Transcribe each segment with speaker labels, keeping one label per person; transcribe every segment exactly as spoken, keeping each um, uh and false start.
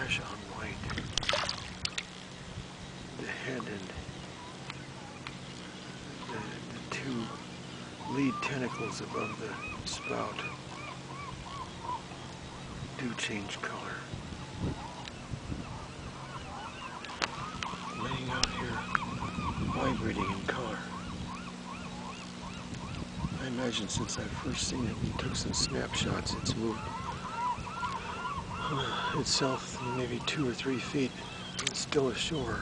Speaker 1: flash on white. The head and the, the two lead tentacles above the spout do change color. Laying out here, vibrating in color. I imagine since I've first seen it and took some snapshots, it's moved uh, itself maybe two or three feet. It's still ashore.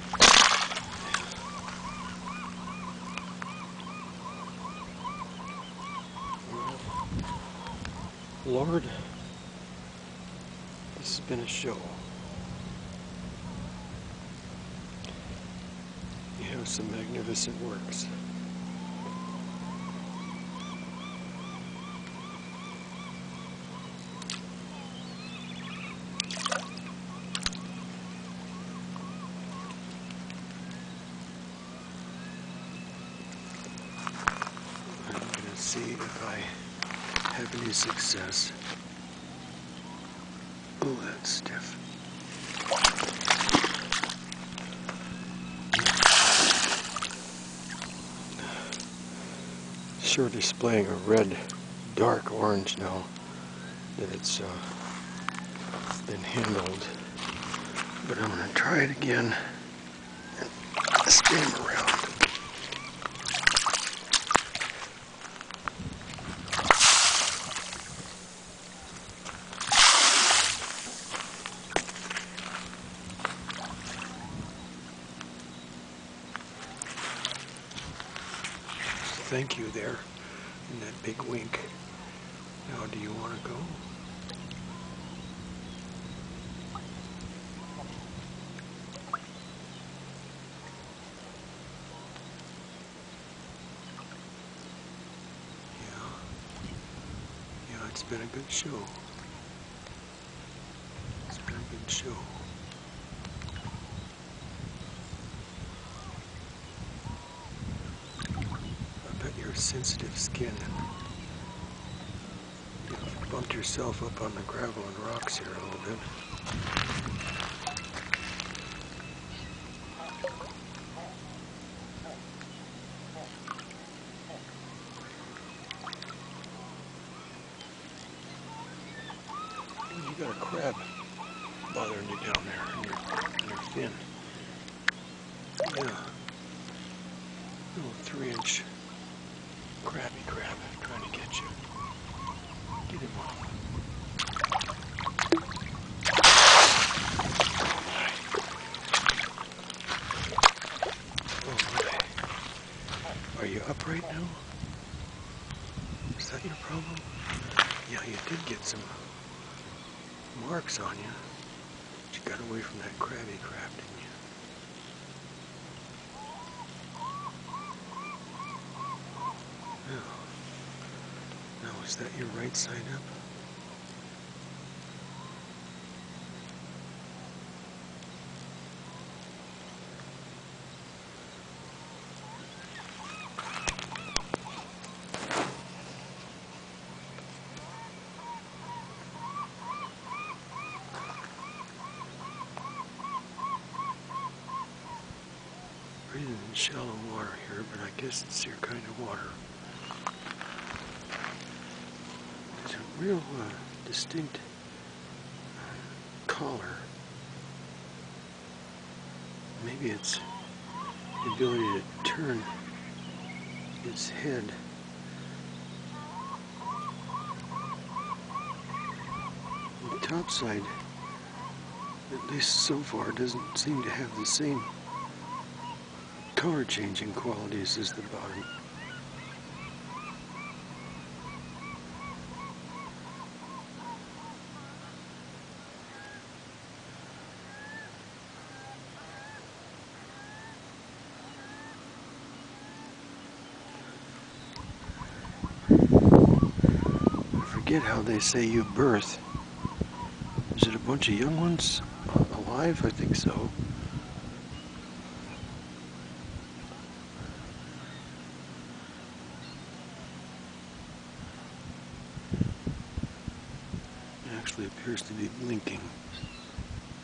Speaker 1: Lord, this has been a show. You have some magnificent works. I'm going to see if I have any success. Oh, that's stiff. Sure displaying a red, dark orange now that it's uh, been handled. But I'm going to try it again and spin him around. Thank you there, and that big wink. Now, do you want to go? Yeah. Yeah, it's been a good show. It's been a good show. Your sensitive skin. You've bumped yourself up on the gravel and rocks here a little bit. You got a crab bothering you down there in your, in your fin. Yeah. Little three inch Crabby Crab trying to get you. Get him off. Oh my. Are you upright now? Is that your problem? Yeah, you did get some marks on you. But you got away from that Crabby Crab, didn't you? Now, is that your right side up? Breathing in shallow water here, but I guess it's your kind of water. There's a real uh, distinct uh, collar. Maybe it's the ability to turn its head. The top side, at least so far, doesn't seem to have the same color changing qualities as the bottom. I forget how they say you birth. Is it a bunch of young ones alive? I think so. It actually appears to be blinking.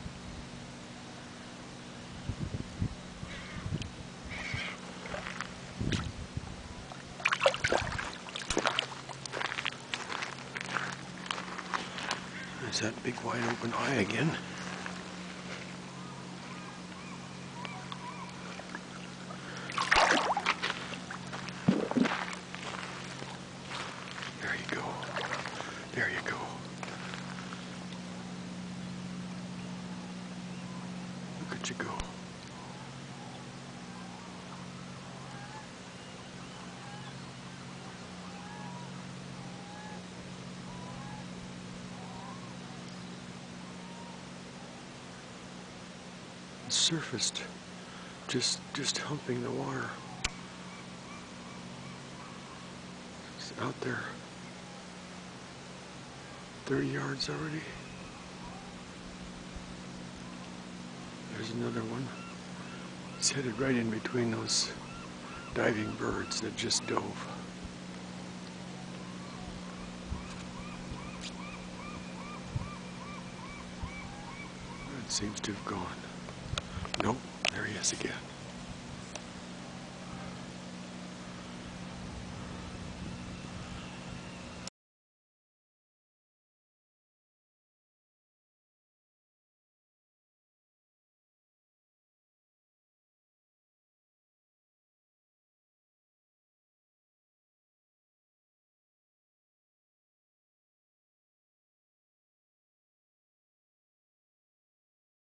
Speaker 1: There's that big wide open eye again. There you go. There you go. Look at you go. Surfaced, just just humping the water. It's out there, thirty yards already. There's another one. It's headed right in between those diving birds that just dove. It seems to have gone. Nope, there he is again.